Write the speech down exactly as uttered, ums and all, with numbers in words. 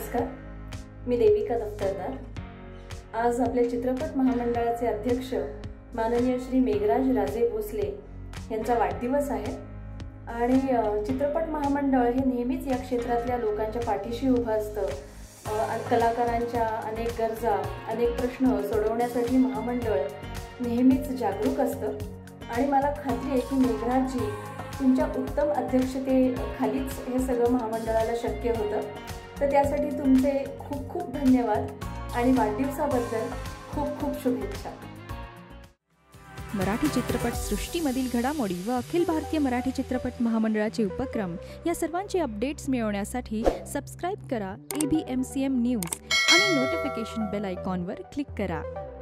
नमस्कार, मी देविका दफ्तरदार। आज आपल्या चित्रपट महामंडळाचे अध्यक्ष माननीय श्री मेघराज राजे भोसले यांचा वाढदिवस आहे आणि चित्रपट महामंडळ हे नेहमीच या क्षेत्रातल्या लोकांच्या पाठीशी उभं असतं। कलाकारांच्या अनेक गरजा, अनेक प्रश्न सोडवण्यासाठी महामंडळ नेहमीच जागरूक असतं आणि मला खात्री आहे की मेघराजजी तुमच्या उत्तम अध्यक्षतेखालीच हे सगळं महामंडळाला शक्य होतं। तर त्यासाठी तुमचे खूप खूप धन्यवाद आणि वाढदिवसाबद्दल खूप खूप शुभेच्छा। मराठी चित्रपट सृष्टीमधील घडामोडी व अखिल भारतीय मराठी चित्रपट महामंडळाचे उपक्रम या सर्वांचे अपडेट्स मिळवण्यासाठी सबस्क्राइब करा A B M C M news आणि नोटिफिकेशन बेल आयकॉनवर क्लिक करा।